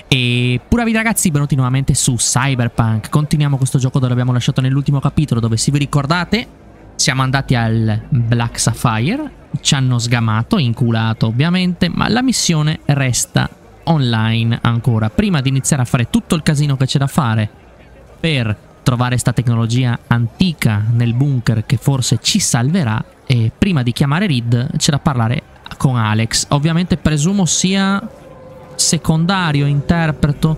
E pura vita ragazzi, benvenuti nuovamente su Cyberpunk. Continuiamo questo gioco dove abbiamo lasciato nell'ultimo capitolo, dove se vi ricordate siamo andati al Black Sapphire, ci hanno sgamato, inculato ovviamente, ma la missione resta online ancora. Prima di iniziare a fare tutto il casino che c'è da fare per trovare sta tecnologia antica nel bunker che forse ci salverà, e prima di chiamare Reed c'è da parlare con Alex. Ovviamente presumo sia secondario, interpreto.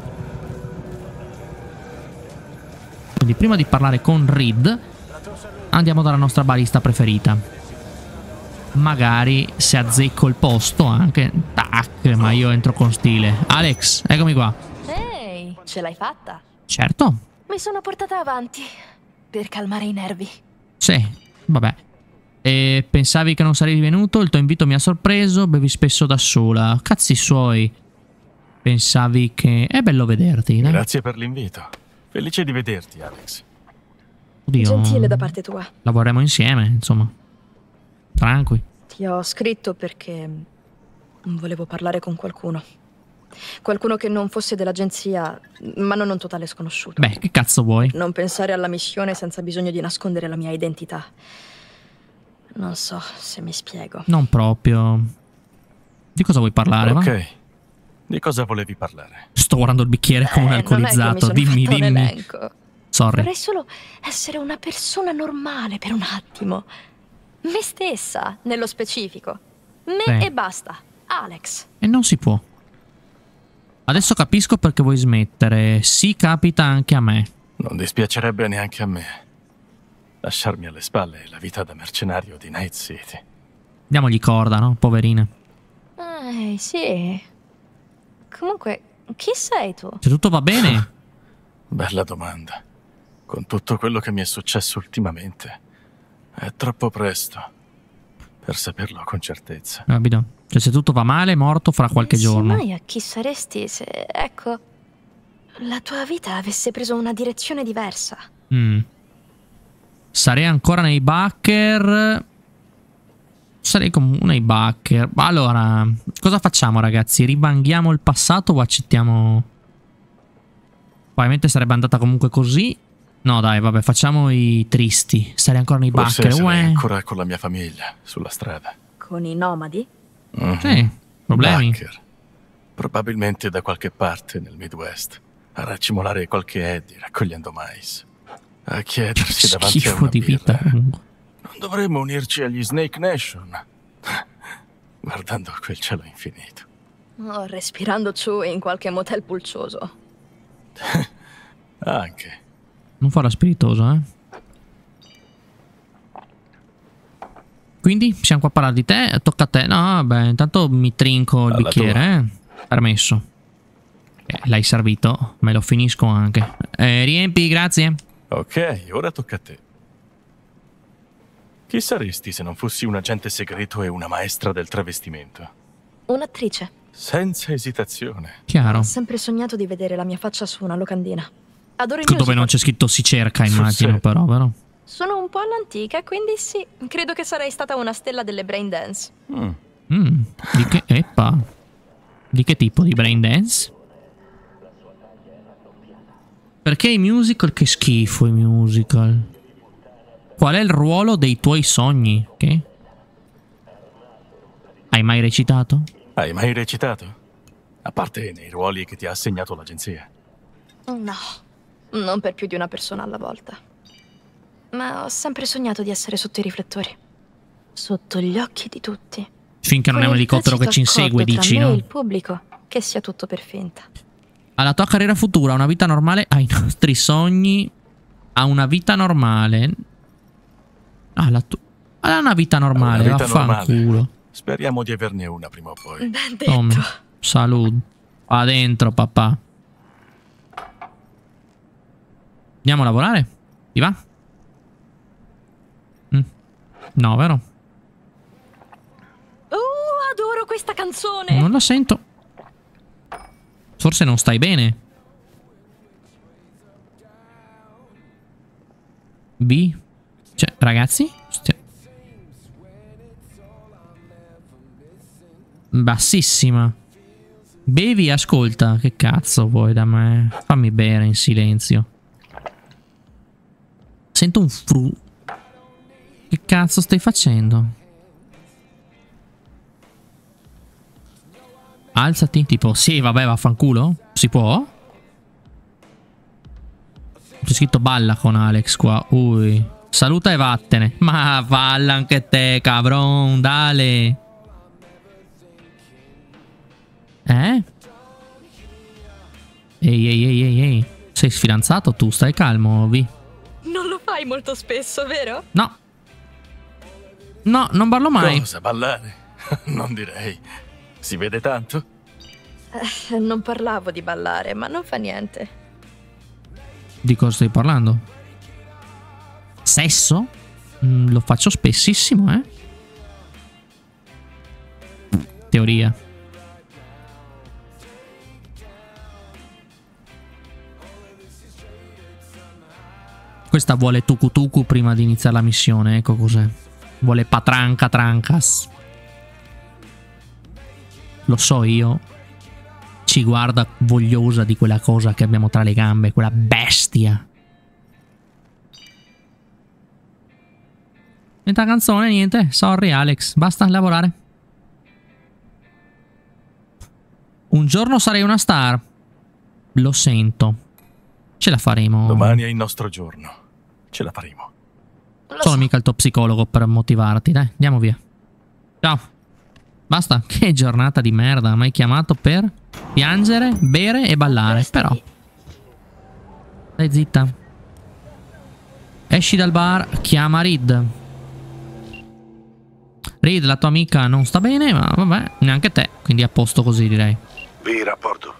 Quindi prima di parlare con Reed andiamo dalla nostra barista preferita. Magari se azzecco il posto anche. Tac, ma io entro con stile. Alex, eccomi qua. Ehi, ce l'hai fatta? Certo. Mi sono portata avanti per calmare i nervi. Sì, vabbè. E pensavi che non sarei venuto? Il tuo invito mi ha sorpreso. Bevi spesso da sola. Cazzi suoi. Pensavi che... È bello vederti, dai. Grazie per l'invito. Felice di vederti, Alex. Oddio, Gentile da parte tua. lavoreremo insieme, insomma. Tranqui. Ti ho scritto perché volevo parlare con qualcuno. Qualcuno che non fosse dell'agenzia, ma non un totale sconosciuto. Beh, che cazzo vuoi? Non pensare alla missione senza bisogno di nascondere la mia identità. Non so se mi spiego. Non proprio. Di cosa vuoi parlare, va? Ok. Di cosa volevi parlare? Sto guardando il bicchiere come un Non è che mi alcolizzato. sono Dimmi, fatta un dimmi. elenco. Sorry. Vorrei solo essere una persona normale per un attimo. Me stessa, nello specifico. Me Sì. e basta. Alex. E non si può. Adesso capisco perché vuoi smettere. Sì, capita anche a me. Non dispiacerebbe neanche a me lasciarmi alle spalle la vita da mercenario di Night City. Diamogli corda, no? Poverina. Sì. Comunque, chi sei tu? Se tutto va bene. Bella domanda. Con tutto quello che mi è successo ultimamente, è troppo presto per saperlo con certezza. Capito? Cioè, se tutto va male, è morto fra qualche giorno. Mai a chi saresti se, ecco, la tua vita avesse preso una direzione diversa. Sarei ancora nei backer. Sarei comunque nei backer. Allora, cosa facciamo, ragazzi? Rivanghiamo il passato o accettiamo? Probabilmente sarebbe andata comunque così. No, dai, vabbè, facciamo i tristi. Sarei ancora nei Forse backer. sarei Uè. ancora con la mia famiglia sulla strada. Con i nomadi? Sì, problemi. Backer. Probabilmente da qualche parte nel Midwest, a raccimolare qualche eddy raccogliendo mais. A chiedersi davanti a Schifo una di vita. birra, non dovremmo unirci agli Snake Nation? Guardando quel cielo infinito. O respirando ciò in qualche motel pulcioso. Anche. Non farà spiritoso, eh. Quindi, siamo qua a parlare di te. Tocca a te. No, vabbè, intanto mi trinco il Alla bicchiere, Permesso. L'hai servito. Me lo finisco anche. Riempi, grazie. Ok, ora tocca a te. Chi saresti se non fossi un agente segreto e una maestra del travestimento? Un'attrice. Senza esitazione. Chiaro. Ho sempre sognato di vedere la mia faccia su una locandina. Adoro i Dove musical. non c'è scritto si cerca, Sul immagino, set. però, vero? Sono un po' all'antica, quindi sì. Credo che sarei stata una stella delle braindance. Di che... Eppa. Di che tipo? Di braindance? Perché i musical? Che schifo i musical. Qual è il ruolo dei tuoi sogni? Che? Hai mai recitato? Hai mai recitato? A parte nei ruoli che ti ha assegnato l'agenzia. No, non per più di una persona alla volta. Ma ho sempre sognato di essere sotto i riflettori. Sotto gli occhi di tutti. Finché non è un elicottero che ci insegue, dici, no? no? Il pubblico, che sia tutto per finta. Alla tua carriera futura, una vita normale, ai nostri sogni, a una vita normale. Alla una vita normale, Una vita vaffanculo. normale. Speriamo di averne una prima o poi. Ben detto. Tom, salud. Va dentro, papà. Andiamo a lavorare? Ti va? No, vero? Adoro questa canzone. Non la sento. Forse non stai bene. B? Cioè, ragazzi? Bassissima. Bevi, ascolta. Che cazzo vuoi da me? Fammi bere in silenzio. Sento un fru. Che cazzo stai facendo? Alzati, tipo, sì, vabbè, vaffanculo. Si può? C'è scritto balla con Alex qua. Ui. Saluta e vattene. Ma balla anche te, cabron, dale. Ehi, ehi. Sei sfidanzato tu, stai calmo, Vi. Non lo fai molto spesso, vero? No. No, non ballo mai. Cosa, ballare? Non direi. Si vede tanto? Non parlavo di ballare, ma non fa niente. Di cosa stai parlando? Sesso? Lo faccio spessissimo, Teoria. Questa vuole tucu tucu prima di iniziare la missione, ecco cos'è. Vuole patranca trancas. Lo so io. Ci guarda vogliosa di quella cosa che abbiamo tra le gambe, quella bestia. Niente canzone, niente. Sorry Alex, basta lavorare. Un giorno sarei una star. Lo sento. Ce la faremo. Domani è il nostro giorno. Ce la faremo. Sono mica il tuo psicologo per motivarti, dai, andiamo via. Ciao. Basta, che giornata di merda. Mi hai chiamato per piangere, bere e ballare. Però stai zitta. Esci dal bar, chiama Reed. Reed, la tua amica non sta bene, ma vabbè, neanche te. Quindi a posto così, direi. Vi rapporto.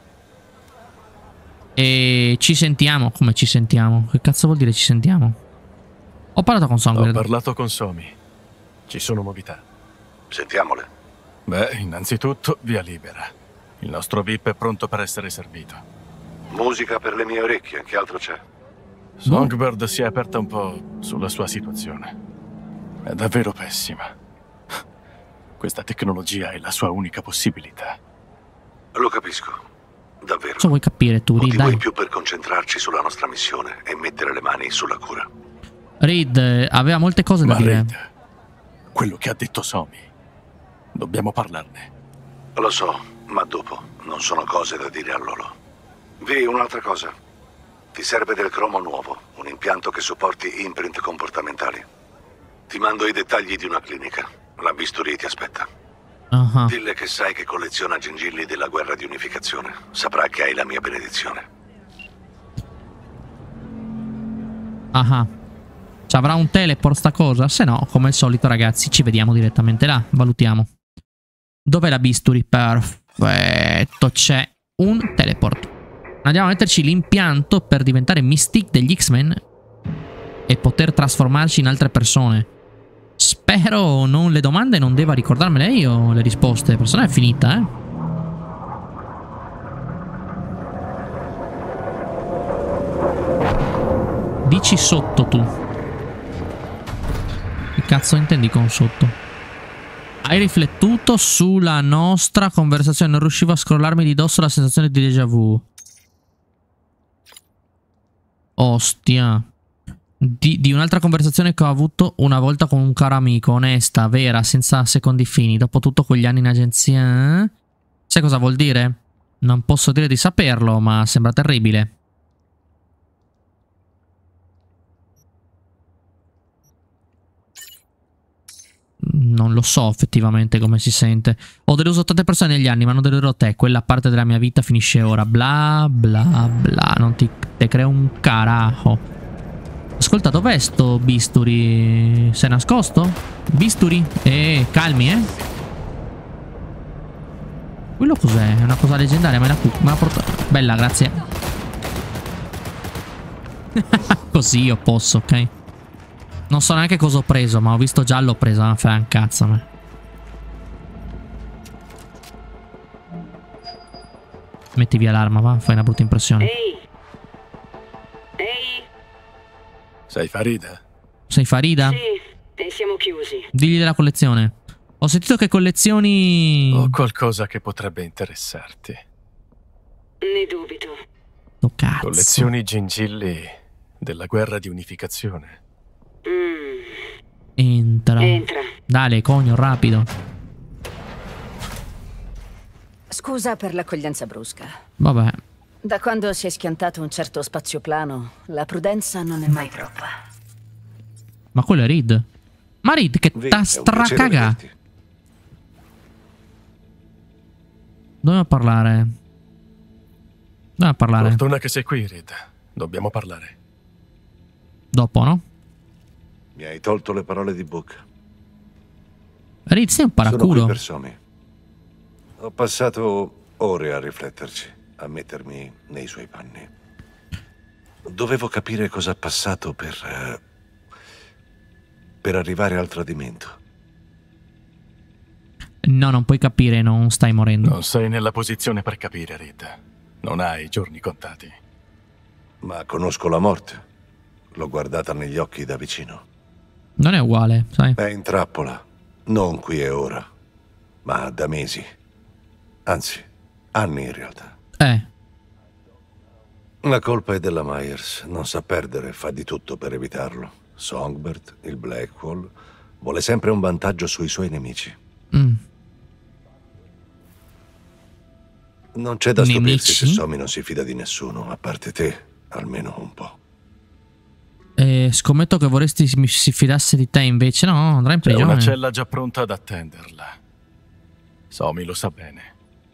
E ci sentiamo. Come ci sentiamo? Che cazzo vuol dire ci sentiamo? Ho parlato con Songbird. Ho parlato con Somi. Ci sono novità. Sentiamole. Beh, innanzitutto, via libera. Il nostro VIP è pronto per essere servito. Musica per le mie orecchie, che altro c'è? Songbird si è aperta un po' sulla sua situazione. È davvero pessima. Questa tecnologia è la sua unica possibilità. Lo capisco. Davvero. Cosa vuoi capire tu, Reed? Motivo Dai. in più per concentrarci sulla nostra missione e mettere le mani sulla cura. Reed aveva molte cose da Ma dire. Reed, quello che ha detto Somi, dobbiamo parlarne. Lo so, ma dopo. Non sono cose da dire a Lolo. Vi, un'altra cosa. Ti serve del cromo nuovo, un impianto che supporti imprint comportamentali. Ti mando i dettagli di una clinica. La bisturi ti aspetta. Dille che sai che colleziona gingilli della guerra di unificazione. Saprà che hai la mia benedizione. Ci avrà un teleport sta cosa? Se no, come al solito ragazzi, ci vediamo direttamente là. Valutiamo. Dov'è la bisturi? Perfetto, c'è un teleport. Andiamo a metterci l'impianto per diventare Mystique degli X-Men e poter trasformarci in altre persone. Spero non le domande non deva ricordarmele io le risposte. Per se no è finita, Dici sotto tu. Che cazzo intendi con sotto? Hai riflettuto sulla nostra conversazione. Non riuscivo a scrollarmi di dosso la sensazione di déjà vu. Ostia. Di un'altra conversazione che ho avuto una volta con un caro amico. Onesta, vera, senza secondi fini. Dopo tutto quegli anni in agenzia. Sai cosa vuol dire? Non posso dire di saperlo, ma sembra terribile. Non lo so effettivamente come si sente. Ho deluso tante persone negli anni, ma non deluderò te. Quella parte della mia vita finisce ora. Bla bla bla. Non te creo un carajo. Ascolta, dov'è sto bisturi? Sei nascosto? Bisturi? Calmi, Quello cos'è? È una cosa leggendaria, me la porto. Bella, grazie. Così io posso, ok? Non so neanche cosa ho preso, ma ho visto già l'ho presa. Ma fai un cazzo a me. Metti via l'arma, va? Fai una brutta impressione. Ehi. Sei Farida? Sei Farida? Sì, e siamo chiusi. Digli della collezione. Ho sentito che collezioni... Ho qualcosa che potrebbe interessarti. Ne dubito. Oh cazzo. Collezioni gingilli della guerra di unificazione. Entra. Entra. Dale, conio, rapido. Scusa per l'accoglienza brusca. Vabbè. Da quando si è schiantato un certo spazioplano, la prudenza non è mai troppa. Ma quello è Reed. Ma Reed che Vi, t'ha è un piacere stracaga. vederti. Dobbiamo parlare. Dobbiamo parlare. Fortuna che sei qui, Reed. Dobbiamo parlare. Dopo, no? Mi hai tolto le parole di bocca. Reed, sei un Sono qui paraculo. per Somi. Ho passato ore a rifletterci, a mettermi nei suoi panni. Dovevo capire cosa ha passato per arrivare al tradimento. No, non puoi capire, non stai morendo. Non sei nella posizione per capire, Reed. Non hai giorni contati. Ma conosco la morte. L'ho guardata negli occhi da vicino. Non è uguale, sai? È in trappola. Non qui e ora, ma da mesi. Anzi, anni in realtà. La colpa è della Myers. Non sa perdere, fa di tutto per evitarlo. Songbird, il Blackwall, vuole sempre un vantaggio sui suoi nemici. Non c'è da stupirsi se Nemici? Somi non si fida di nessuno, a parte te, almeno un po'. Scommetto che vorresti si fidasse di te invece. No, andrà in C'è prigione. una cella già pronta ad attenderla. Somi lo sa bene.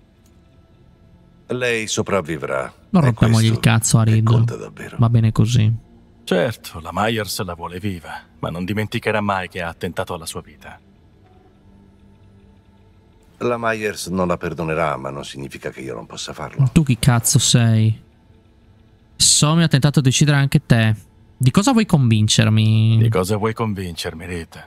Lei sopravvivrà. Non e rompiamogli il questo cazzo a Reed. conta davvero. Va bene così. Certo, la Myers la vuole viva, ma non dimenticherà mai che ha attentato alla sua vita. La Myers non la perdonerà, ma non significa che io non possa farlo. Tu chi cazzo sei? Somi ha tentato di uccidere anche te. Di cosa vuoi convincermi? Di cosa vuoi convincermi, Reed?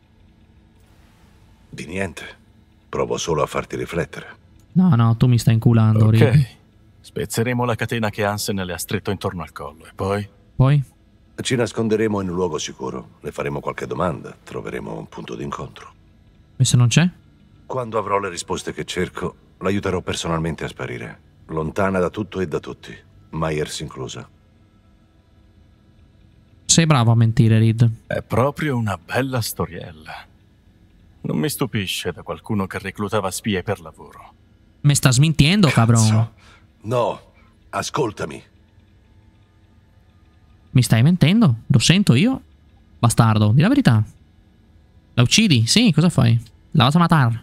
Di niente. Provo solo a farti riflettere. No, tu mi stai inculando, Reed. Ok. Spezzeremo la catena che Hansen le ha stretto intorno al collo e poi? Poi? Ci nasconderemo in un luogo sicuro. Le faremo qualche domanda. Troveremo un punto d'incontro. E se non c'è? Quando avrò le risposte che cerco, l'aiuterò personalmente a sparire. Lontana da tutto e da tutti. Myers inclusa. Sei bravo a mentire, Reed. È proprio una bella storiella. Non mi stupisce da qualcuno che reclutava spie per lavoro. Mi sta smintiendo, cabrón. Cazzo. No, ascoltami. Mi stai mentendo? Lo sento io? Bastardo, di la verità. La uccidi? Sì, cosa fai? La vas a matar.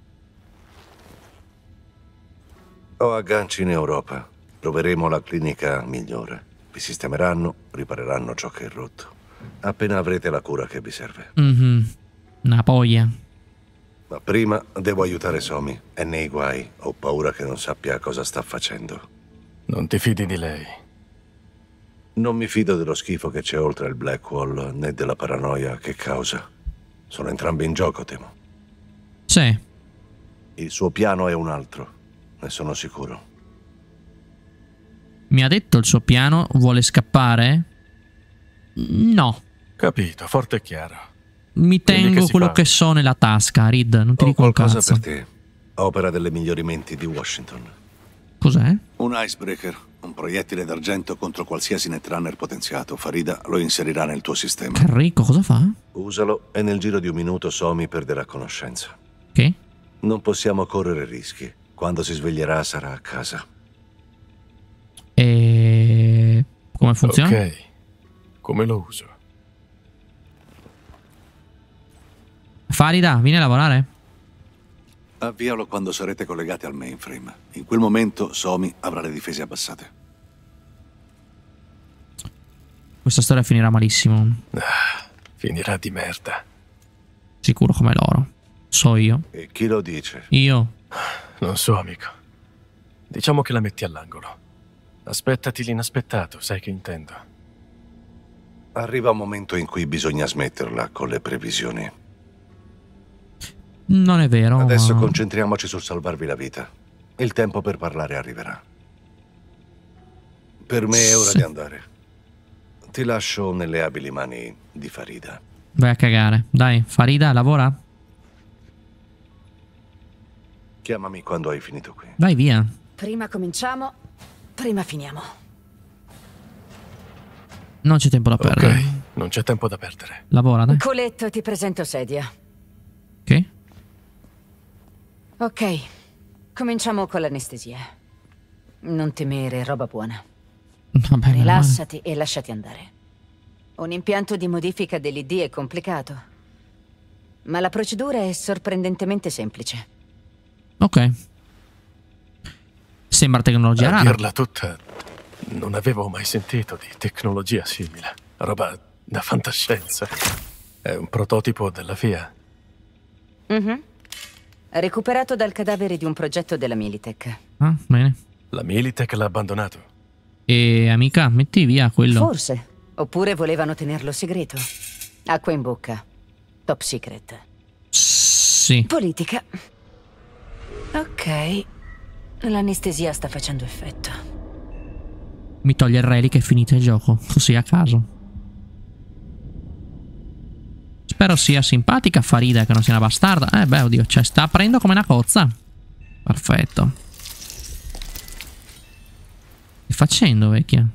Ho agganci in Europa. Troveremo la clinica migliore. Vi sistemeranno, ripareranno ciò che è rotto. Appena avrete la cura che vi serve. Una poglia. Ma prima devo aiutare Somi. È nei guai. Ho paura che non sappia cosa sta facendo. Non ti fidi di lei? Non mi fido dello schifo che c'è oltre il Blackwall, né della paranoia che causa. Sono entrambi in gioco, temo. Sì. Il suo piano è un altro, ne sono sicuro. Mi ha detto il suo piano, vuole scappare? No. Capito, forte e chiaro. Mi Quindi tengo che si quello fa? che so nella tasca, Reed. Non ti Ho dico un qualcosa cazzo. per te. Opera delle miglioramenti di Washington. Cos'è? Un icebreaker, un proiettile d'argento contro qualsiasi netrunner potenziato. Farida lo inserirà nel tuo sistema. Che ricco, cosa fa? Usalo e nel giro di un minuto Somi perderà conoscenza. Che? Non possiamo correre rischi. Quando si sveglierà sarà a casa. E... come funziona? Ok. Come lo uso? Farida, vieni a lavorare? Avvialo quando sarete collegati al mainframe. In quel momento Somi avrà le difese abbassate. Questa storia finirà malissimo. Finirà di merda. Sicuro come loro. So io. E chi lo dice? Io. Non so, amico. Diciamo che la metti all'angolo. Aspettati l'inaspettato, sai che intendo. Arriva un momento in cui bisogna smetterla con le previsioni. Non è vero. Adesso ma... concentriamoci sul salvarvi la vita. Il tempo per parlare arriverà. Per me è ora Sì. di andare. Ti lascio nelle abili mani di Farida. Vai a cagare. Dai, Farida, lavora. Chiamami quando hai finito qui. Vai via. Prima cominciamo prima finiamo. Non c'è tempo da perdere. Ok, non c'è tempo da perdere. Lavora, dai. Coletto, ti presento sedia. Ok. Ok, cominciamo con l'anestesia. Non temere, roba buona. Vabbè, meno male. Rilassati e lasciati andare. Un impianto di modifica dell'ID è complicato, ma la procedura è sorprendentemente semplice. Ok. Sembra tecnologia A rara. dirla tutta, non avevo mai sentito di tecnologia simile. Roba da fantascienza. È un prototipo della FIA. Recuperato dal cadavere di un progetto della Militech. Ah, bene. La Militech l'ha abbandonato. E amica, metti via quello. Forse. Oppure volevano tenerlo segreto. Acqua in bocca. Top secret. Sì. Politica. Ok. L'anestesia sta facendo effetto. Mi toglie il relic e è finito il gioco. Così a caso. Spero sia simpatica Farida e che non sia una bastarda. Beh, oddio, cioè sta aprendo come una cozza. Perfetto. Che stai facendo, vecchia?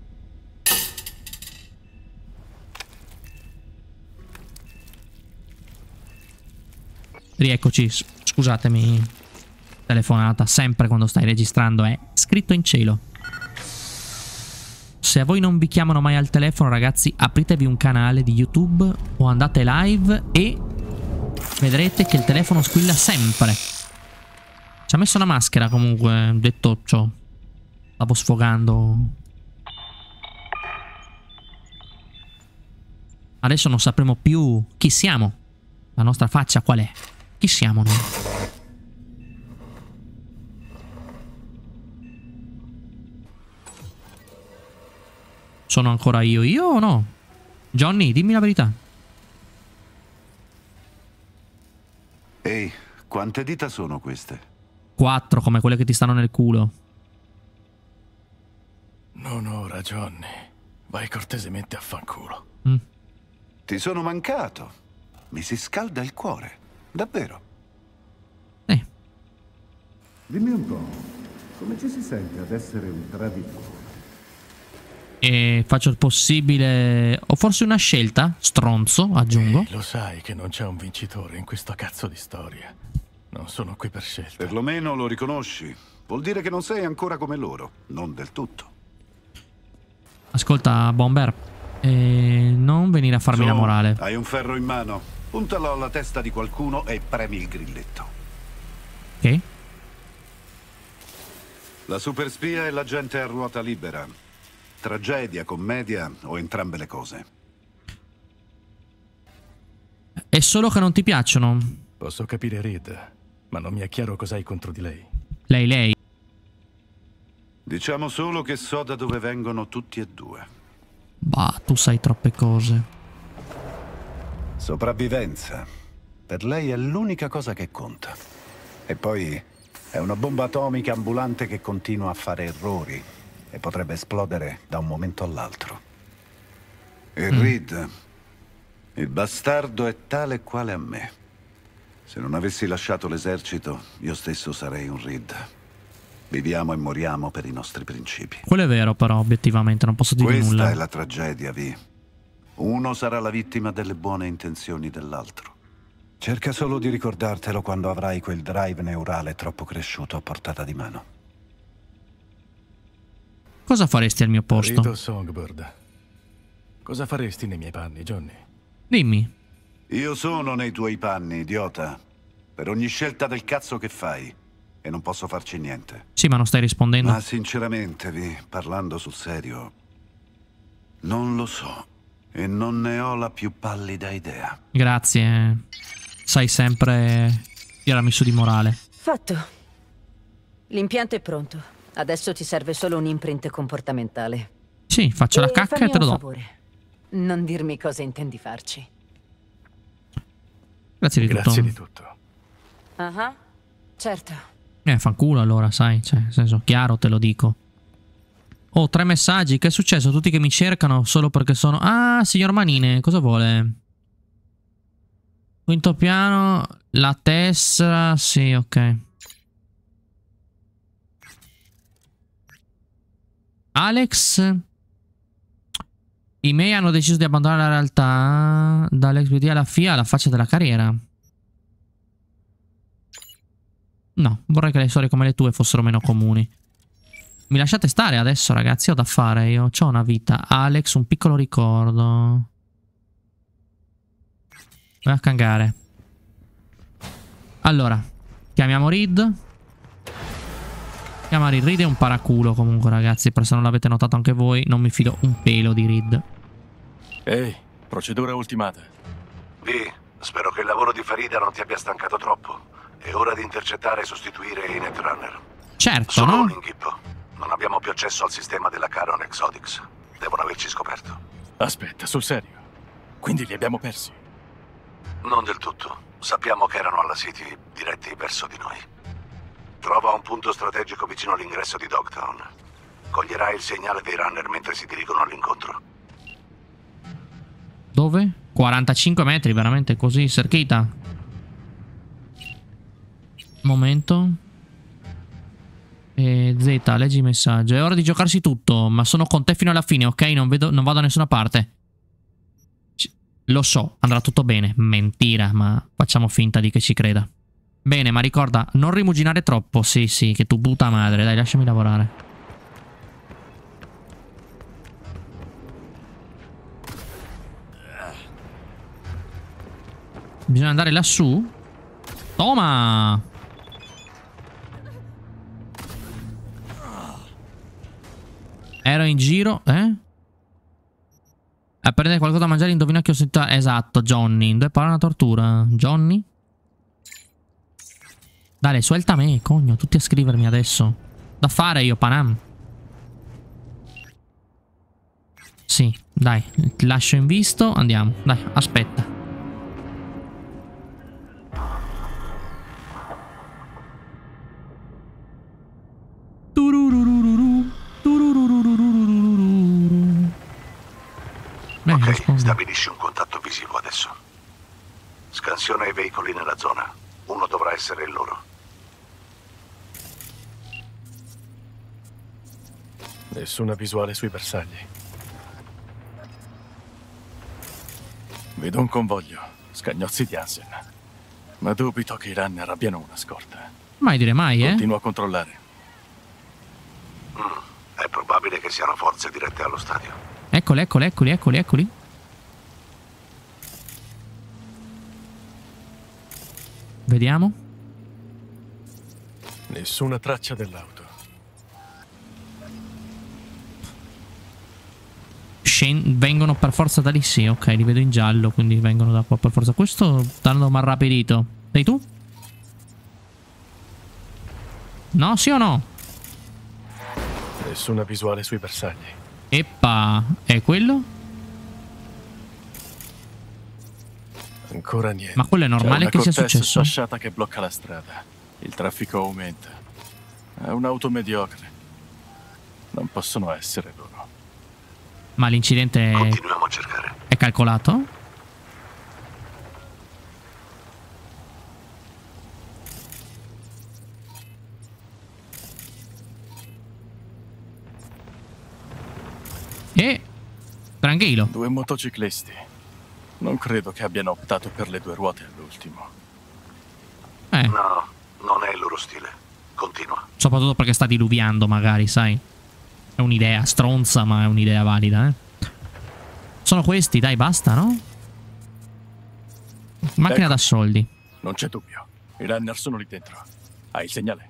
Rieccoci, scusatemi. Telefonata, sempre quando stai registrando è scritto in cielo. Se a voi non vi chiamano mai al telefono, ragazzi, apritevi un canale di YouTube o andate live e vedrete che il telefono squilla sempre. Ci ha messo una maschera comunque, detto ciò. Stavo sfogando. Adesso non sapremo più chi siamo. La nostra faccia qual è? Chi siamo noi? Sono ancora io o no? Johnny, dimmi la verità. Ehi, quante dita sono queste? 4 come quelle che ti stanno nel culo. Non ora, Johnny. Vai cortesemente a fanculo. Ti sono mancato. Mi si scalda il cuore. Davvero. Dimmi un po', come ci si sente ad essere un traditore? E faccio il possibile. O forse una scelta? Stronzo, aggiungo. Lo sai che non c'è un vincitore in questa cazzo di storia. Non sono qui per scelta. Perlomeno lo riconosci. Vuol dire che non sei ancora come loro. Non del tutto. Ascolta, Bomber. Non venire a farmi la morale. Hai un ferro in mano. Puntalo alla testa di qualcuno e premi il grilletto. Ok. La superspia e la gente a ruota libera. Tragedia, commedia o entrambe le cose. È solo che non ti piacciono. Posso capire Reed, ma non mi è chiaro cosa hai contro di lei. Lei. Diciamo solo che so da dove vengono tutti e due. Bah, tu sai troppe cose. Sopravvivenza. Per lei è l'unica cosa che conta. E poi è una bomba atomica ambulante che continua a fare errori e potrebbe esplodere da un momento all'altro. E Reed, il bastardo è tale quale a me. Se non avessi lasciato l'esercito, io stesso sarei un Reed. Viviamo e moriamo per i nostri principi. Quello è vero, però, obiettivamente, non posso dire Questa nulla. è la tragedia, Vi. Uno sarà la vittima delle buone intenzioni dell'altro. Cerca solo di ricordartelo quando avrai quel drive neurale troppo cresciuto a portata di mano. Cosa faresti al mio posto? Rito Songbird. Cosa faresti nei miei panni, Johnny? Dimmi. Io sono nei tuoi panni, idiota. Per ogni scelta del cazzo che fai. E non posso farci niente. Sì, ma non stai rispondendo. Ma sinceramente, Vi, parlando sul serio, non lo so. E non ne ho la più pallida idea. Grazie. Sai sempre tirarmi su di morale. Fatto. L'impianto è pronto. Adesso ti serve solo un imprint comportamentale. Sì, faccio la cacca fammi e te lo un do. favore. Non dirmi cosa intendi farci. Grazie di tutto. Grazie di tutto. Certo. Fanculo allora, sai. Cioè, nel senso, chiaro te lo dico. Oh, 3 messaggi. Che è successo? Tutti che mi cercano solo perché sono... Ah, signor Manine, cosa vuole? Quinto piano, la tessera... Sì, ok. Alex. I miei hanno deciso di abbandonare la realtà dall'XBD alla FIA alla faccia della carriera. No, vorrei che le storie come le tue fossero meno comuni. Mi lasciate stare adesso, ragazzi, ho da fare. Io ho una vita. Alex, un piccolo ricordo. Vai a cangare. Allora, chiamiamo Reed. Chiamare Reed è un paraculo comunque, ragazzi, per se non l'avete notato anche voi, non mi fido un pelo di Reed. Ehi, procedura ultimata. V, spero che il lavoro di Farida non ti abbia stancato troppo. È ora di intercettare e sostituire i Netrunner. Certo, Solo no? un inghippo. Non abbiamo più accesso al sistema della Caron Exodix. Devono averci scoperto. Aspetta, sul serio? Quindi li abbiamo persi? Non del tutto. Sappiamo che erano alla City, diretti verso di noi. Trova un punto strategico vicino all'ingresso di Dogtown. Coglierai il segnale dei runner mentre si dirigono all'incontro. Dove? 45 metri, veramente così, Serchita? Momento. Z, leggi i messaggi. È ora di giocarsi tutto, ma sono con te fino alla fine, ok? Non vado da nessuna parte. Lo so, andrà tutto bene. Mentira, ma facciamo finta di che ci creda. Bene, ma ricorda, non rimuginare troppo. Sì, sì, che tu puta madre. Dai, lasciami lavorare. Bisogna andare lassù? Toma! Ero in giro, a prendere qualcosa da mangiare, indovina che ho sentito. Esatto, Johnny. In 2 parole una tortura. Johnny? Dai, suelta a me, cogno. Tutti a scrivermi adesso. Da fare io, Panam. Sì, dai. Ti lascio in visto. Andiamo. Dai, aspetta. Ok, stabilisci un contatto visivo adesso. Scansiona i veicoli nella zona. Uno dovrà essere il loro. Nessuna visuale sui bersagli. Vedo un convoglio. Scagnozzi di Hansen. Ma dubito che i runner abbiano una scorta. Mai dire mai, Continuo a controllare. È probabile che siano forze dirette allo stadio. Eccoli, eccoli, eccoli, eccoli, eccoli. Vediamo. Nessuna traccia dell'auto. Vengono per forza da lì, sì, ok, li vedo in giallo, quindi vengono da qua per forza. Questo stanno malrapidito. Sei tu? No, sì o no? Nessuna visuale sui bersagli. Eppa, è quello? Ancora niente. Ma quello è normale che sia successo? C'è una sfasciata che blocca la strada. Il traffico aumenta. È un'auto mediocre. Non possono essere loro. Ma l'incidente Continuiamo a cercare. è calcolato? Tranquillo. 2 motociclisti. Non credo che abbiano optato per le 2 ruote all'ultimo. No, non è il loro stile. Continua. Soprattutto perché sta diluviando, magari, sai. È un'idea stronza, ma è un'idea valida, Sono questi, dai, basta, no? Macchina da soldi. Non c'è dubbio. I runner sono lì dentro. Hai il segnale?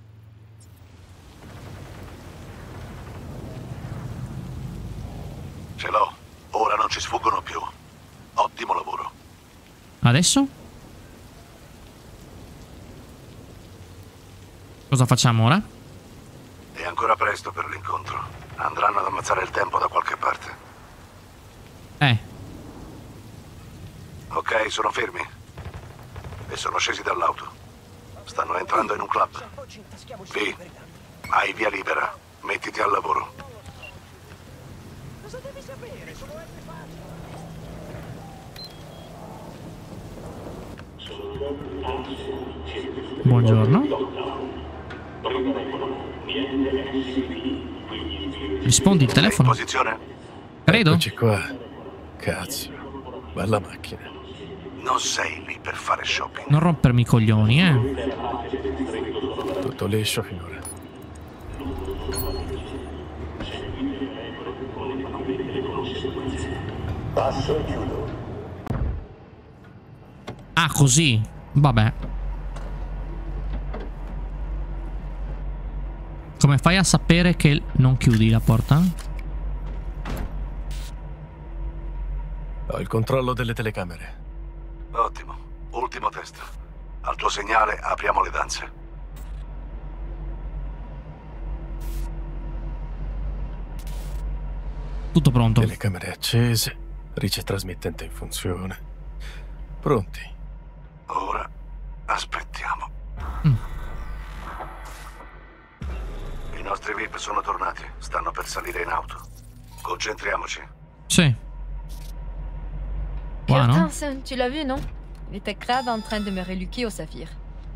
Ce l'ho. Ora non ci sfuggono più. Ottimo lavoro. Adesso? Cosa facciamo ora? È ancora presto per l'incontro. Andranno ad ammazzare il tempo da qualche parte. Ok, sono fermi. E sono scesi dall'auto. Stanno entrando in un club. V, hai via libera. Mettiti al lavoro. Cosa devi sapere? Buongiorno. Rispondi il Sei in telefono? posizione? Credo. Eccoci qua. Cazzo. Bella macchina. Non sei lì per fare shopping. Non rompermi i coglioni, Tutto liscio finora. Ah, così. Vabbè. Come fai a sapere che non chiudi la porta? Ho il controllo delle telecamere. Ottimo. Ultimo test. Al tuo segnale apriamo le danze. Tutto pronto. Telecamere accese. Rice trasmittente in funzione. Pronti. Ora aspettiamo. I nostri VIP sono tornati. Stanno per salire in auto. Concentriamoci. Sì. Qua, no? Putain, tu l'as vu, non? Il était grave en train de me reluquer au saphir.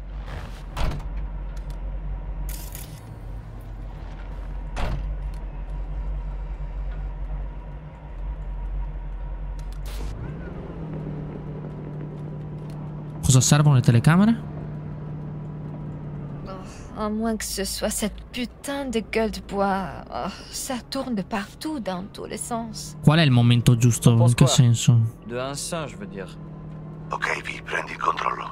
Cosa servono le telecamere? À moins que ce soit cette putain de gueule de bois. Oh, ça tourne de partout, dans tous les sens. Qual è il momento giusto? In che senso? De un singe, je veux dire. Ok, Vi, prendi il controllo.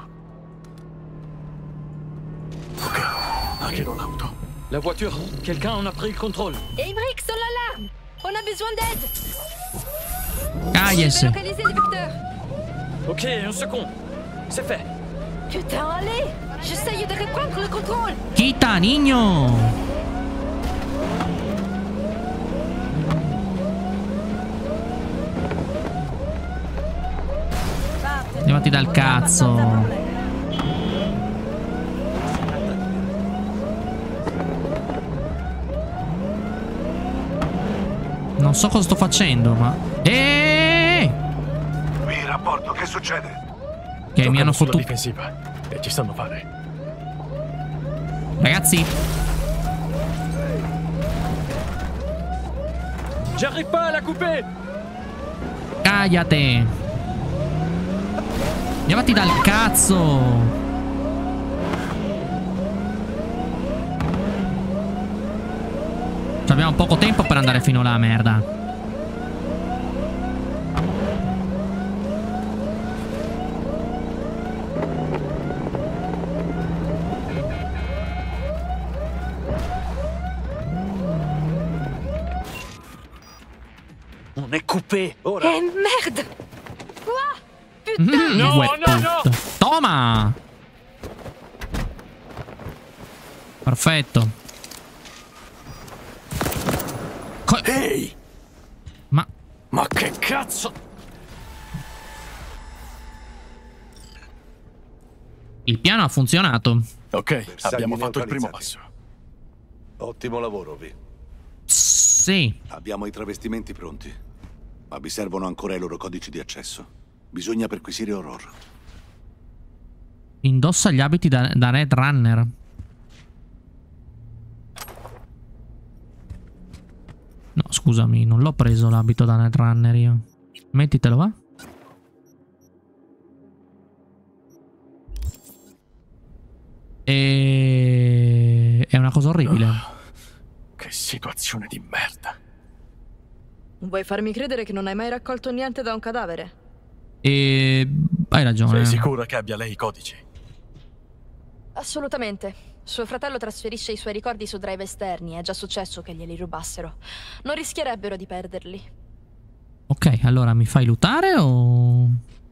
Ok. Anche l'auto. La voiture, quelqu'un en a pris le contrôle. Emmerich, sonne l'alarme! On a besoin d'aide! Ah, Je yes. vais localiser le vecteur. Ok, un second. C'est fait. Putain, allez! J'essaye de reprendre le contrôle! Kita, niño! Levati dal cazzo. Non so cosa sto facendo, ma... Vi, rapporto, che succede? Che mi hanno sulla fottuto... difensiva. E ci sanno fare. Ragazzi, J'arrive pas à la couper. cagliate. Levati dal cazzo. Abbiamo poco tempo per andare fino là, merda. On est coupé. Oh là. Eh merde! Quoi? Putain! No, Wet no, no. put. Toma! Perfetto. Ehi! Ma che cazzo? Il piano ha funzionato. Ok, abbiamo fatto il primo passo. Ottimo lavoro, Vi. Sì. Abbiamo i travestimenti pronti, ma vi servono ancora i loro codici di accesso. Bisogna perquisire Aurora. Indossa gli abiti da Red Runner. No, scusami, non l'ho preso l'abito da Red Runner io. Mettitelo, va? È una cosa orribile. Che situazione di merda. Vuoi farmi credere che non hai mai raccolto niente da un cadavere? Hai ragione. Sei sicura che abbia lei i codici? Assolutamente. Suo fratello trasferisce i suoi ricordi su drive esterni. È già successo che glieli rubassero. Non rischierebbero di perderli. Ok, allora mi fai lootare o...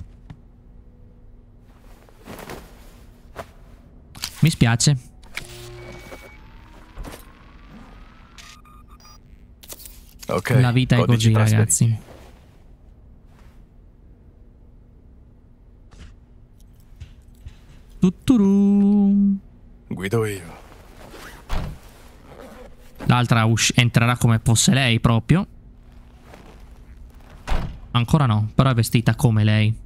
Mi spiace. Ok. La vita è così, ragazzi. Tutturù. Guido io. L'altra entrerà come fosse lei proprio. Ancora no, però è vestita come lei.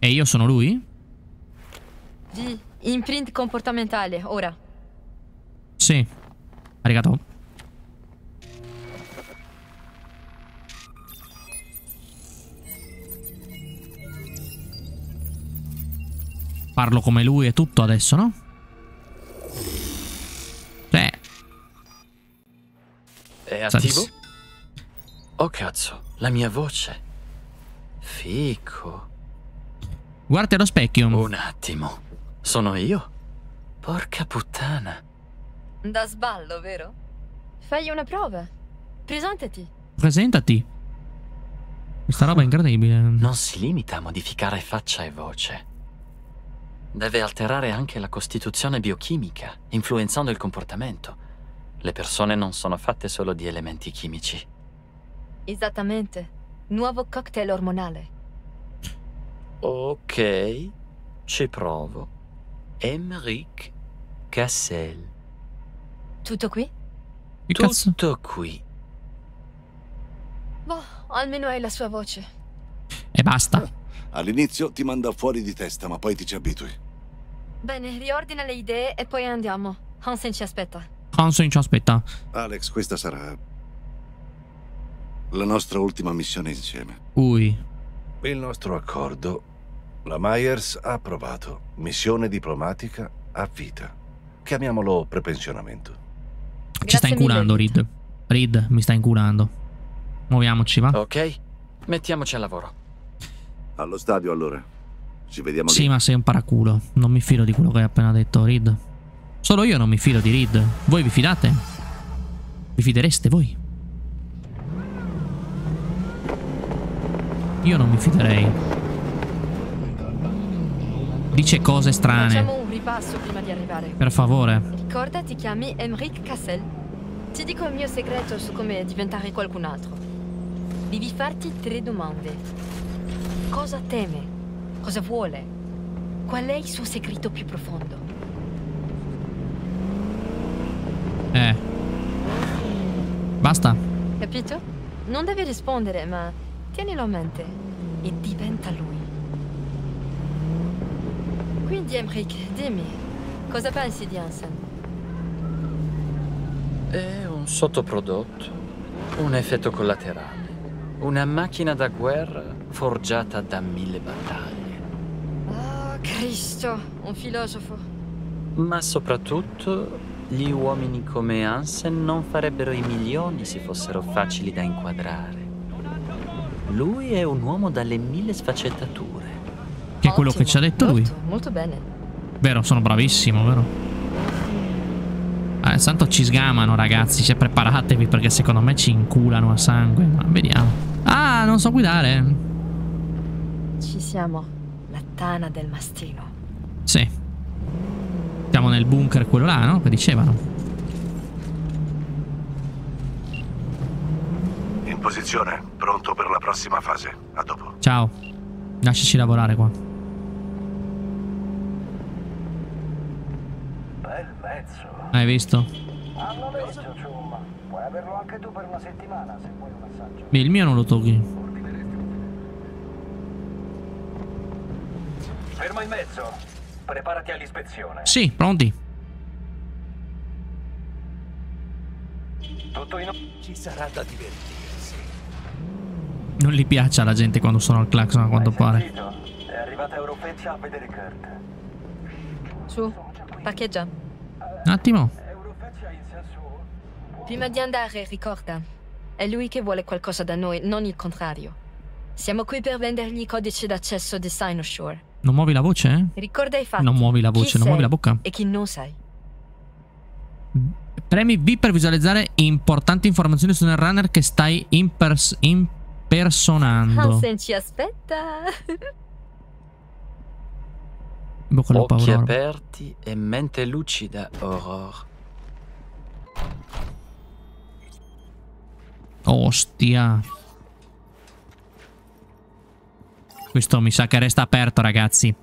E io sono lui? Di imprint comportamentale, ora. Sì. Arigato. Parlo come lui e tutto adesso, no? È attivo? Oh cazzo, la mia voce. Fico. Guarda allo specchio. Un attimo. Sono io? Porca puttana. Da sballo, vero? Fai una prova. Presentati. Presentati. Questa roba è incredibile. Non si limita a modificare faccia e voce. Deve alterare anche la costituzione biochimica, influenzando il comportamento. Le persone non sono fatte solo di elementi chimici. Esattamente. Nuovo cocktail ormonale. Ok, ci provo. Emeric Cassel. Tutto qui? Che cazzo? Tutto qui. Boh, almeno hai la sua voce. E basta. All'inizio ti manda fuori di testa, ma poi ti ci abitui. Bene, riordina le idee e poi andiamo. Hansen ci aspetta. Hansen ci aspetta. Alex, questa sarà la nostra ultima missione insieme. Ui. Il nostro accordo, la Myers ha approvato. Missione diplomatica a vita. Chiamiamolo prepensionamento. Ci sta inculando, Reed. Reed, mi sta inculando. Muoviamoci, va? Ok, mettiamoci al lavoro. Allo stadio, allora. Ci vediamo lì. Sì, ma sei un paraculo. Non mi fido di quello che hai appena detto, Reed. Solo io non mi fido di Reed. Voi vi fidate? Vi fidereste voi? Io non mi fiderei. Dice cose strane. Facciamo un ripasso prima di arrivare. Per favore. Ricorda, ti chiami Emeric Cassel. Ti dico il mio segreto su come diventare qualcun altro. Devi farti 3 domande. Cosa teme? Cosa vuole? Qual è il suo segreto più profondo? Basta. Capito? Non devi rispondere, ma tienilo a mente e diventa lui. Quindi, Emeric, dimmi, cosa pensi di Hansen? È un sottoprodotto, un effetto collaterale, una macchina da guerra forgiata da 1000 battaglie. Oh, Cristo, un filosofo. Ma soprattutto, gli uomini come Hansen non farebbero i milioni se fossero facili da inquadrare. Lui è un uomo dalle 1000 sfaccettature. Che è quello che ci ha detto lui. Molto bene. Vero, sono bravissimo, vero? Santo ci sgamano, ragazzi. Cioè, preparatevi perché secondo me ci inculano a sangue. Ma vediamo. Ah, non so guidare. Ci siamo. La tana del mastino. Sì. Siamo nel bunker quello là, no? Che dicevano. In posizione, pronto per la prossima fase. A dopo. Ciao. Lasciaci lavorare qua. Bel pezzo. Hai visto? Hanno visto, Chum. Puoi averlo anche tu per una settimana se vuoi un assaggio. Il mio non lo tocchi. Fermo in mezzo. Preparati all'ispezione. Sì, pronti. Tutto in... Ci sarà da divertirsi. Non gli piace alla gente quando suona il clacson, a quanto pare. È arrivata Eurofeccia a vedere Kurt. Su, parcheggia. Un attimo. Prima di andare, ricorda. È lui che vuole qualcosa da noi, non il contrario. Siamo qui per vendergli i codici d'accesso di Cynosure. Non muovi la voce, eh? Ricorda i fatti. Non muovi la voce, non muovi la bocca. E chi non sai. Premi V per visualizzare importanti informazioni su Netrunner che stai impersonando. Hansen ci aspetta. Occhi aperti e mente lucida, Aurore. Ostia. Questo mi sa che resta aperto, ragazzi.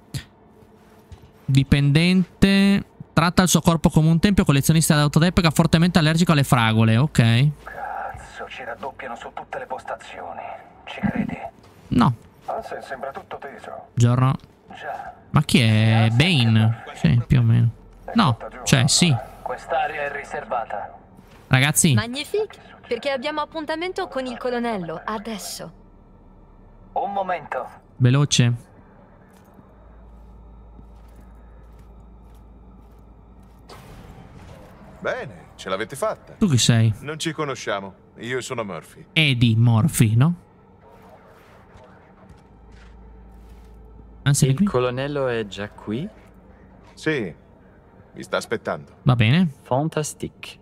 Dipendente. Tratta il suo corpo come un tempio. Collezionista d'autodepica fortemente allergico alle fragole. Ok. Cazzo, ci raddoppiano su tutte le postazioni. Ci credi? No. Hansen sembra tutto teso. Giorno. Già. Ma chi è? Bane? Sì, più o meno. No, cioè sì. Quest'area è riservata. Ragazzi, Magnifique, perché abbiamo appuntamento con il colonnello, adesso. Un momento. veloce. Bene, ce l'avete fatta. Tu chi sei? Non ci conosciamo. Io sono Murphy. Eddie Murphy, no? Anzi, Il colonnello è già qui? Sì, mi sta aspettando. va bene. Fantastic.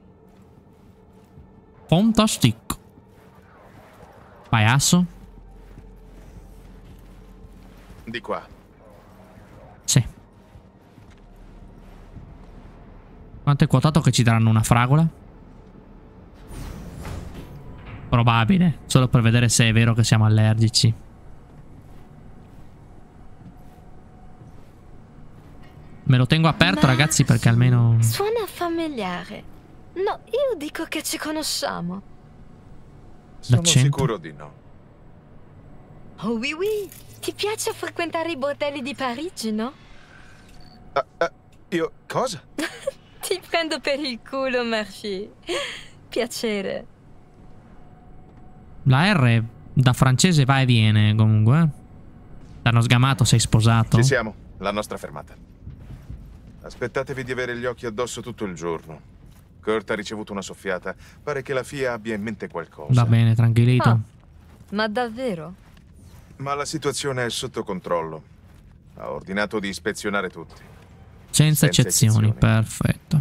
Fantastico. Payasso? Di qua. Sì. Quanto è quotato che ci daranno una fragola? Probabile. Solo per vedere se è vero che siamo allergici. Me lo tengo aperto, ragazzi, perché almeno... Suona familiare. No, io dico che ci conosciamo. Sono L'accento? sicuro di no. Oh oui oui, ti piace frequentare i bordelli di Parigi, no? Io... cosa? Ti prendo per il culo, Murphy. Piacere. La R da francese va e viene, comunque. T'hanno sgamato, sei sposato? Ci siamo, la nostra fermata. Aspettatevi di avere gli occhi addosso tutto il giorno. Kurt ha ricevuto una soffiata. Pare che la FIA abbia in mente qualcosa. Va bene, tranquillito. Ah, ma davvero? Ma la situazione è sotto controllo. Ha ordinato di ispezionare tutti. Senza eccezioni, perfetto.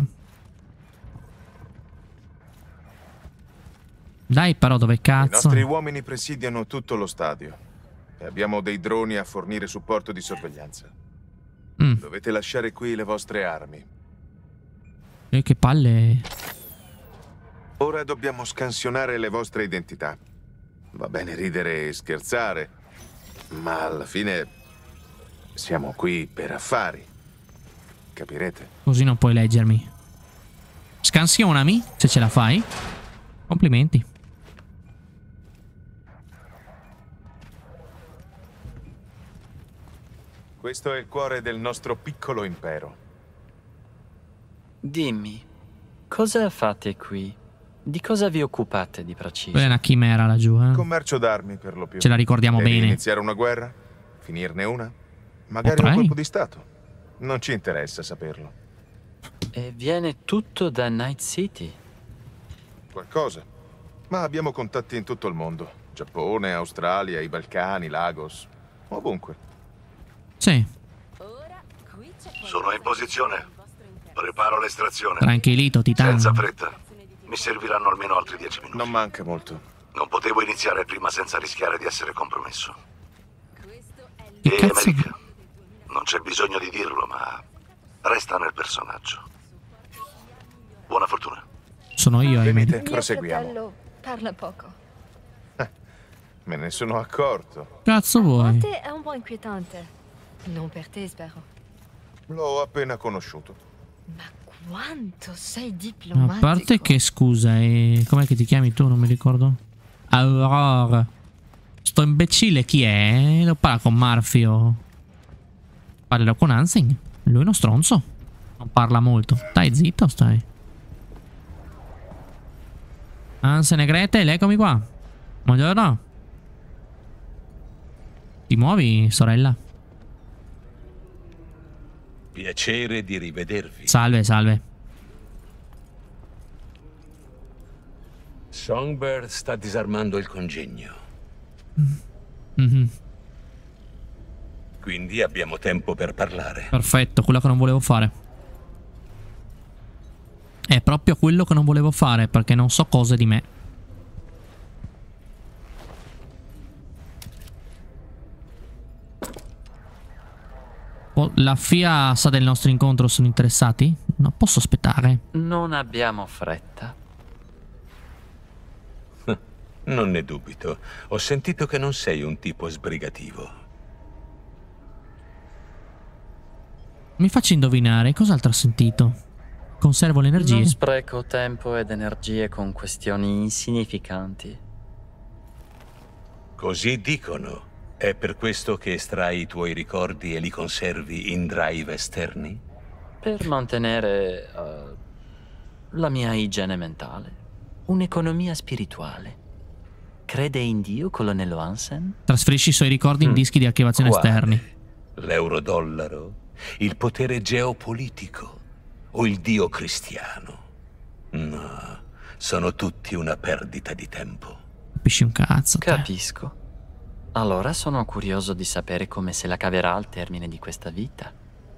Dai, però, dove I cazzo? nostri uomini presidiano tutto lo stadio. E abbiamo dei droni a fornire supporto di sorveglianza. Dovete lasciare qui le vostre armi. E che palle. Ora dobbiamo scansionare le vostre identità. Va bene ridere e scherzare, ma alla fine siamo qui per affari. Capirete? Così non puoi leggermi. Scansionami, se ce la fai. Complimenti. Questo è il cuore del nostro piccolo impero. Dimmi, cosa fate qui? Di cosa vi occupate di preciso? Quella è una chimera laggiù, eh. Commercio d'armi per lo più. Ce la ricordiamo Devi bene. iniziare una guerra? Finirne una? Magari Potrei. un colpo di stato? Non ci interessa saperlo. E viene tutto da Night City? Qualcosa. Ma abbiamo contatti in tutto il mondo. Giappone, Australia, i Balcani, Lagos. Ovunque. Sì. Sono in posizione. Preparo l'estrazione. Tranquillito, titano. Senza fretta. Mi serviranno almeno altri 10 minuti. Non manca molto. Non potevo iniziare prima senza rischiare di essere compromesso. Che cazzo Emerick, non c'è bisogno di dirlo, ma resta nel personaggio. Buona fortuna. Sono io, Venite, Emily. proseguiamo. Fratello parla poco. Me ne sono accorto. Cazzo A vuoi? volte è un po' inquietante. Non per te, spero. L'ho appena conosciuto. Quanto sei A diplomatico. parte che, scusa, com'è che ti chiami tu? Non mi ricordo. Aurora. Sto imbecille chi è? Lo parla con Murphy o... Parlerò con Hansen. Lui è uno stronzo. Non parla molto. Stai zitto, stai. Hansen e Gretel, eccomi qua. Buongiorno. Ti muovi, sorella? Piacere di rivedervi. Salve, salve. Songbird sta disarmando il congegno. Mhm. Quindi abbiamo tempo per parlare. Perfetto, quello che non volevo fare. È proprio quello che non volevo fare, perché non so cose di me. Oh, la FIA sa del nostro incontro, sono interessati? Non posso aspettare. Non abbiamo fretta. Non ne dubito. Ho sentito che non sei un tipo sbrigativo. Mi faccio indovinare, cos'altro ha sentito? Conservo le energie. Non spreco tempo ed energie con questioni insignificanti. Così dicono. È per questo che estrai i tuoi ricordi e li conservi in drive esterni? Per mantenere la mia igiene mentale, un'economia spirituale. Crede in Dio, colonnello Hansen? Trasferisci i suoi ricordi in dischi di archivazione esterni. L'eurodollaro? Il potere geopolitico? O il Dio cristiano? No, sono tutti una perdita di tempo. Capisci un cazzo. Capisco. Allora sono curioso di sapere come se la caverà al termine di questa vita.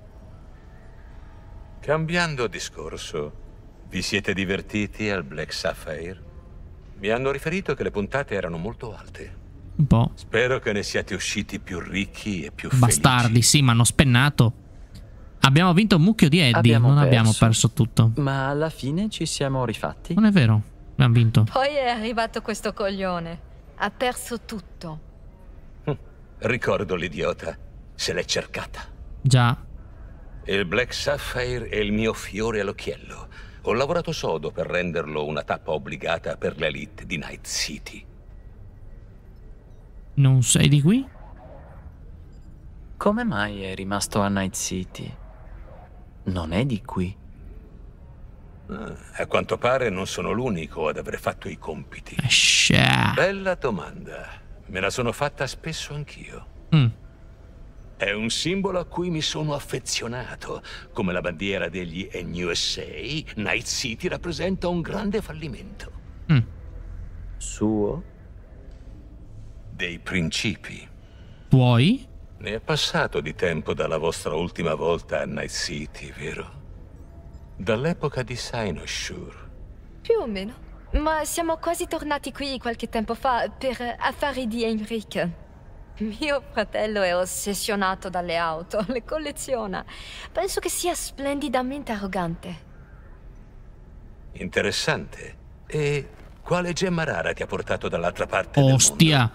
Cambiando discorso, vi siete divertiti al Black Sapphire? Mi hanno riferito che le puntate erano molto alte. Un po'. Spero che ne siate usciti più ricchi e più Bastardi, sì, ma hanno spennato. Abbiamo vinto un mucchio di Eddie, abbiamo perso tutto. Ma alla fine ci siamo rifatti? Non è vero, abbiamo vinto. Poi è arrivato questo coglione. Ha perso tutto. Ricordo l'idiota. Se l'è cercata. Già. Il Black Sapphire è il mio fiore all'occhiello. Ho lavorato sodo per renderlo una tappa obbligata per l'elite di Night City. Non sei di qui? Come mai è rimasto a Night City? Non è di qui. A quanto pare non sono l'unico ad aver fatto i compiti. Bella domanda. Me la sono fatta spesso anch'io. È un simbolo a cui mi sono affezionato. Come la bandiera degli NUSA, Night City rappresenta un grande fallimento. Suo? Dei principi. Tuoi? Ne è passato di tempo dalla vostra ultima volta a Night City, vero? Dall'epoca di Cynosure. Più o meno. Ma siamo quasi tornati qui qualche tempo fa per affari di Henrik. Mio fratello è ossessionato dalle auto, le colleziona. Penso che sia splendidamente arrogante. Interessante. E quale gemma rara ti ha portato dall'altra parte del Ostia.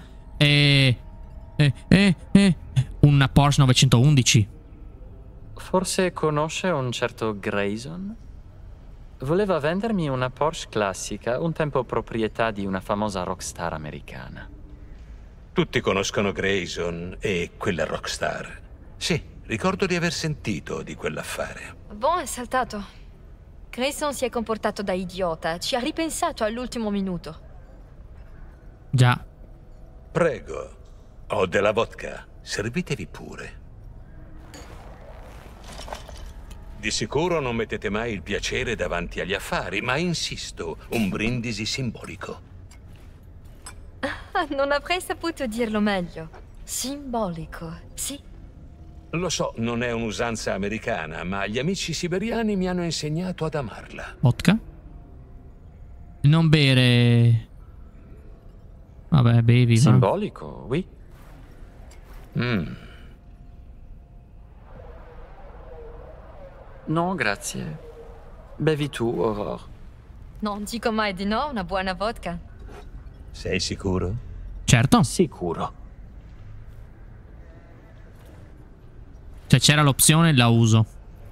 Una Porsche 911. Forse conosce un certo Grayson? Voleva vendermi una Porsche classica, un tempo proprietà di una famosa rockstar americana. Tutti conoscono Grayson e quella rockstar. Sì, ricordo di aver sentito di quell'affare. Bon, è saltato. Grayson si è comportato da idiota. Ci ha ripensato all'ultimo minuto. Già. Prego. Ho della vodka. Servitevi pure. Di sicuro non mettete mai il piacere davanti agli affari, ma insisto, un brindisi simbolico. Non avrei saputo dirlo meglio. Simbolico, sì. Lo so, non è un'usanza americana, ma gli amici siberiani mi hanno insegnato ad amarla. Vodka? Non bere. Vabbè, bevi. Simbolico, oui. No, grazie. Bevi tu, Aurore. Non dico mai di no, una buona vodka. Sei sicuro? Certo. Sicuro. Se c'era l'opzione, la uso.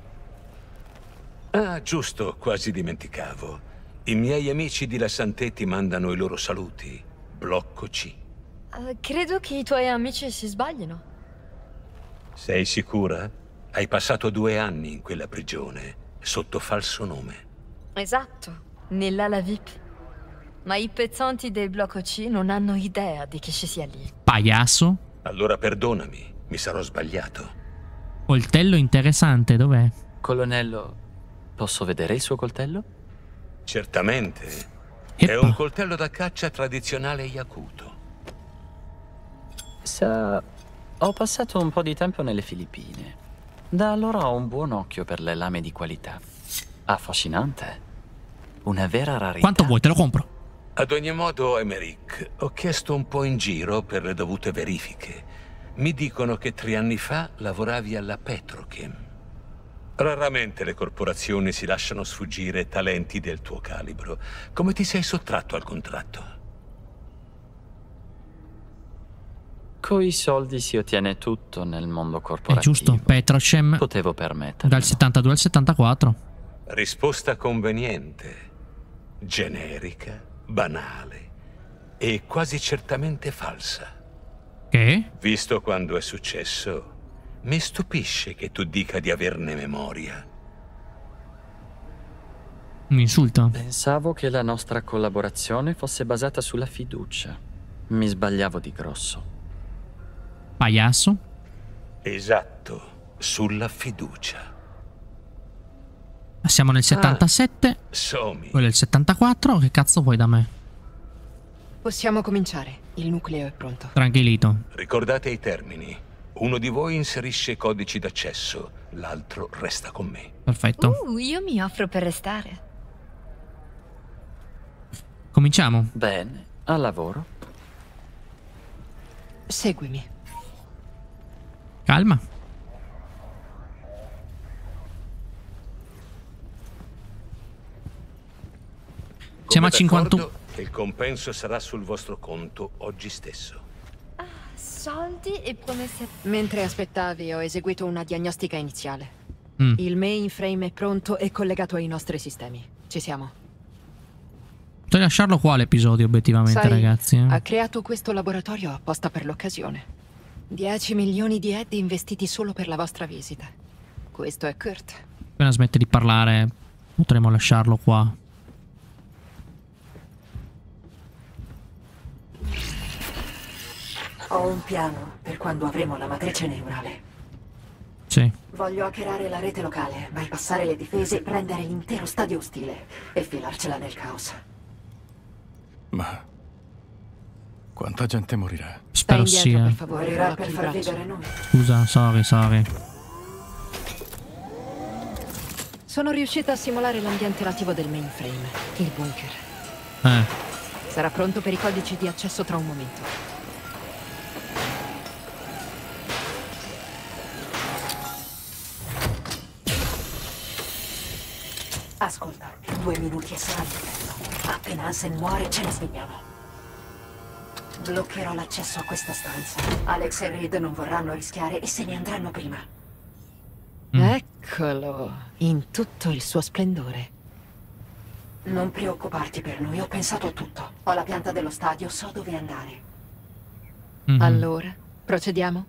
Ah, giusto, quasi dimenticavo. I miei amici di La Santé ti mandano i loro saluti. Blocco C. Credo che i tuoi amici si sbagliano. Sei sicura? Hai passato 2 anni in quella prigione, sotto falso nome. Esatto, nell'ala VIP. Ma i pezzonti del blocco C non hanno idea di chi ci sia lì. Pagliasso? Allora perdonami, mi sarò sbagliato. Coltello interessante, dov'è? Colonnello, posso vedere il suo coltello? Certamente. È un coltello da caccia tradizionale Yakuto. Sa, ho passato un po' di tempo nelle Filippine. Da allora ho un buon occhio per le lame di qualità. Affascinante. Una vera rarità. Quanto vuoi? Te lo compro. Ad ogni modo, Emerick, ho chiesto un po' in giro per le dovute verifiche. Mi dicono che 3 anni fa lavoravi alla Petrochem. Raramente le corporazioni si lasciano sfuggire talenti del tuo calibro. Come ti sei sottratto al contratto? Coi soldi si ottiene tutto nel mondo corporativo. È giusto, Petrochem. Potevo permetterlo. Dal 72 al 74. Risposta conveniente, generica, banale e quasi certamente falsa. Che? Visto quando è successo, mi stupisce che tu dica di averne memoria. Un insulto. Pensavo che la nostra collaborazione fosse basata sulla fiducia. Mi sbagliavo di grosso. Pagliasso? Esatto, sulla fiducia. Siamo nel 77. Somi. Quello è il 74. Che cazzo vuoi da me? Possiamo cominciare. Il nucleo è pronto. Tranquillito. Ricordate i termini. Uno di voi inserisce codici d'accesso, l'altro resta con me. Perfetto. Io mi offro per restare. Cominciamo. Bene, al lavoro. Seguimi. Calma. Siamo a 51. Il compenso sarà sul vostro conto oggi stesso. Soldi e promesse. Mentre aspettavi, ho eseguito una diagnostica iniziale. Mm. Il mainframe è pronto e collegato ai nostri sistemi. Ci siamo. Potrei lasciarlo qua l'episodio, obiettivamente, Sai, ragazzi. ha creato questo laboratorio apposta per l'occasione. 10 milioni di ED investiti solo per la vostra visita. Questo è Kurt. Appena smette di parlare, potremo lasciarlo qua. Ho un piano per quando avremo la matrice neurale. Sì. Voglio hackerare la rete locale, bypassare le difese, prendere l'intero stadio ostile e filarcela nel caos. Ma quanta gente morirà? Spero sia. Per favore, morirà per far vivere noi. Scusa, sorry. Sono riuscita a simulare l'ambiente nativo del mainframe, il bunker. Sarà pronto per i codici di accesso tra un momento. Ascolta, 2 minuti e sarà perfetto. Appena Hansen muore, ce ne svegliamo. Bloccherò l'accesso a questa stanza. Alex e Reed non vorranno rischiare e se ne andranno prima. Eccolo, in tutto il suo splendore. Non preoccuparti per lui, ho pensato a tutto. Ho la pianta dello stadio, so dove andare. Allora, procediamo?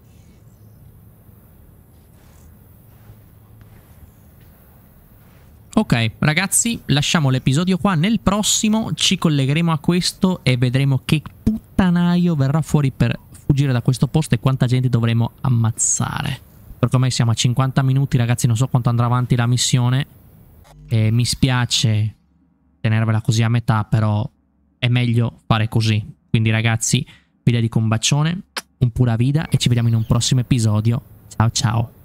Ok, ragazzi, lasciamo l'episodio qua. Nel prossimo ci collegheremo a questo e vedremo che puttanaio verrà fuori per fuggire da questo posto e quanta gente dovremo ammazzare. Perché ormai siamo a 50 minuti, ragazzi, non so quanto andrà avanti la missione. E mi spiace tenervela così a metà, però è meglio fare così. Quindi, ragazzi, vi dedico un bacione, un pura vida e ci vediamo in un prossimo episodio. Ciao ciao.